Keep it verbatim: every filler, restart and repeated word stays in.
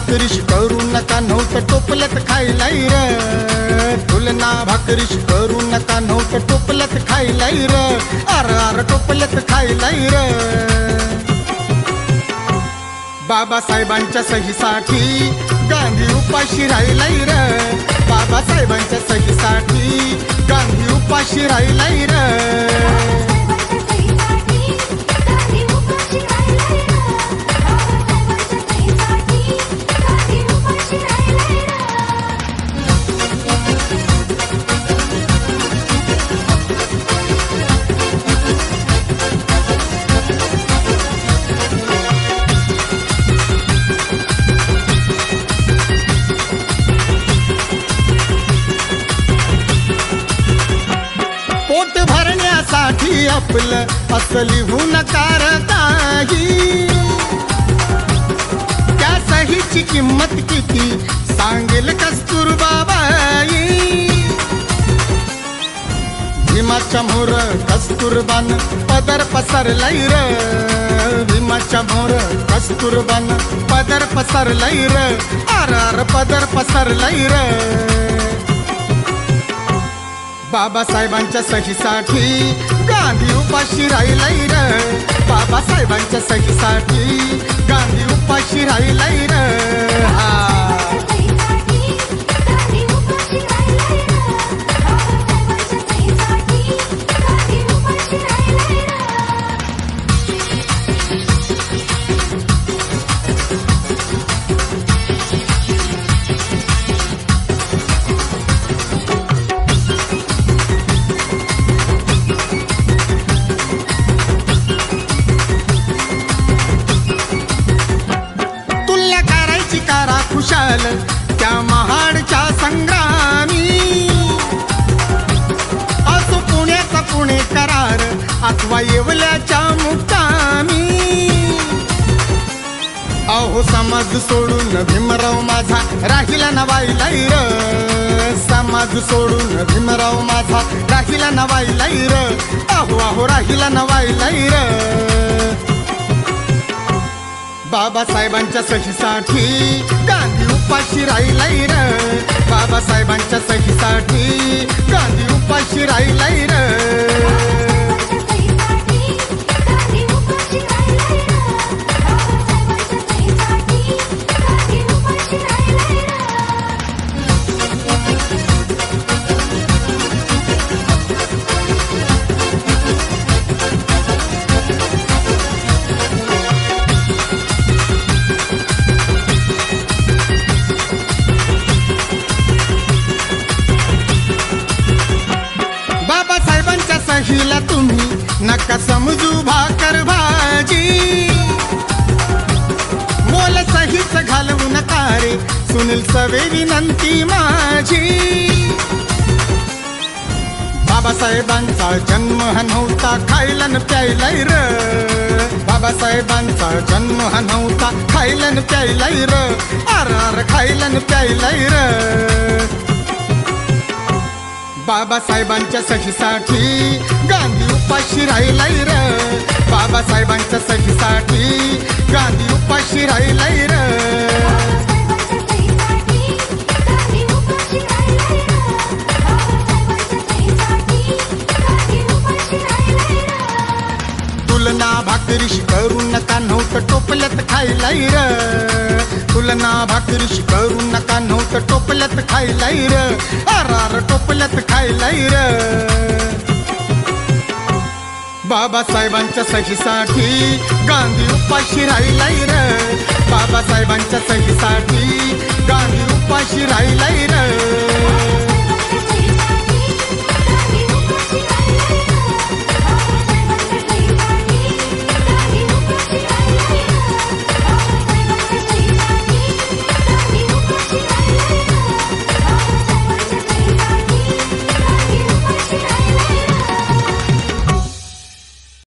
भाकरीश करू नका नव्हतं टोपल्यात खायलाई र, तुलना भाकरीश करू नका नव्हतं टोपल्यात खायलाई र, अर अर टोपल्यात खायलाई र। बाबासाहेबांच्या सहीसाठी गांधी उपाशी राहिलाई र, बाबासाहेबांच्या सहीसाठी गांधी उपाशी राहिलाई र। पोट भरण्यासाठी आपलं असं लिहू नका काही, त्या सहीची किंमत किती सांगेल कस्तुरबाबाई। भीमाच्या मोर कस्तुरबान पदर पसरलाई र, भीमाच्या मोर कस्तुरबान पदर पसरलाई र, अर अर पदर पसरलाई र। बाबासाहेबांच्या सहीसाठी गांधी उपाशी राहिलाई र, बाबासाहेबांच्या सहीसाठी गांधी उपाशी राहिलाई र। हा खुशाल त्या महाडच्या संग्रामी, असो पुण्याचा पुणे करार अथवा येवल्याच्या मुक्कामी। अहो समाज सोडून भीमराव माझा राहिला नवाईलाई र, समाज सोडून भीमराव माझा राहिला नवाईलाई र, अहो अहो राहिला नवाईलाई र। बाबासाहेबांच्या सहीसाठी गांधी उपाशी राहिलाई र, बाबासाहेबांच्या सहीसाठी गांधी उपाशी राहिलाई र। सहीला तुम्ही नका समजू भाकर भाजी, मोल सहीच घालवू नका रे सुनील सवे विनंती माझी। बाबासाहेबांचा जन्म हा नव्हता खायला न प्यायलाई र, बाबासाहेबांचा जन्म हा नव्हता खायला न प्यायलाई र, अर अर खायला न प्यायलाई र। बाबासाहेबांच्या सहीसाठी गांधी उपाशी राहिलाई र, बाबासाहेबांच्या सहीसाठी गांधी उपाशी राहिलाई र। तुलना भाकरीश करू नका नव्हतं टोपल्यात खायलाई र, तुलना भाकरीश करू नका नव्हतं टोपल्यात खायलाई र, अर अर टोपल्यात खायलाई र। बाबासाहेबांच्या सहीसाठी गांधी उपाशी राहिलाई र, बाबासाहेबांच्या सहीसाठी गांधी उपाशी राहिलाई र।